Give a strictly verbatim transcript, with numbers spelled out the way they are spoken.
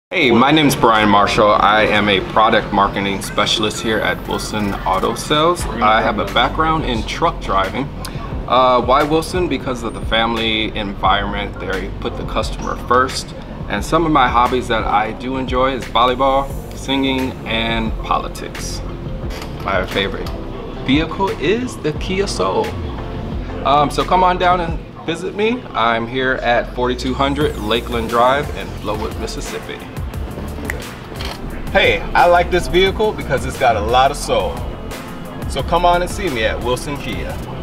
Hey, my name is Bryan Marshall. I am a product marketing specialist here at Wilson Auto Sales. I have a background in truck driving. Uh, why Wilson? Because of the family environment. They put the customer first. And some of my hobbies that I do enjoy is volleyball, singing, and politics. My favorite vehicle is the Kia Soul. Um, so come on down and visit me. I'm here at forty-two hundred Lakeland Drive in Flowood, Mississippi. Hey, I like this vehicle because it's got a lot of soul. So come on and see me at Wilson Kia.